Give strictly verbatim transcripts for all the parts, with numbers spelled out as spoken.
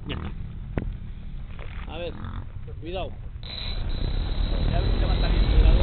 A ver, cuidado. Ya ves que va a salir.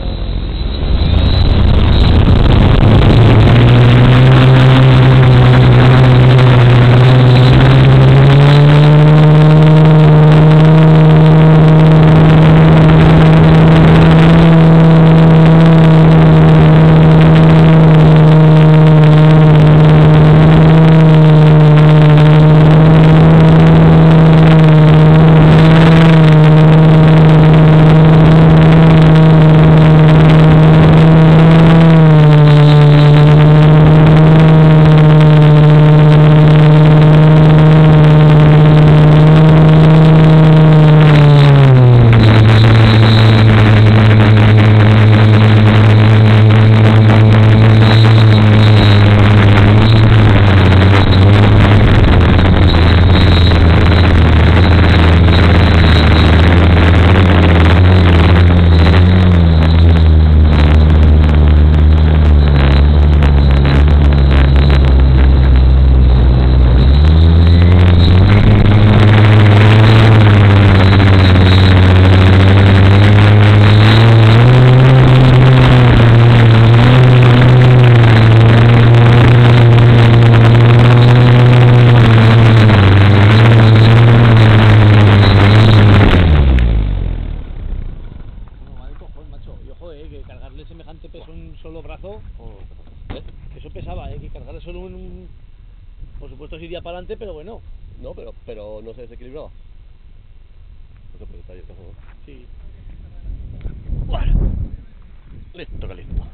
Cargarle semejante peso en un solo brazo, ¿Eh? eso pesaba, ¿eh? Que cargarle solo en un... Por supuesto se iría para adelante, pero bueno. No, pero, pero no se desequilibraba. Eso puede estar ahí el caso, ¿no? Sí. Bueno, listo, que listo.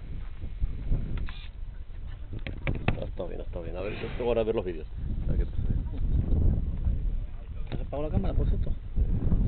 Ha estado bien, ha estado bien. A ver, tengo ahora a ver los vídeos. A ver qué pasa. ¿Has apagado la cámara, por cierto?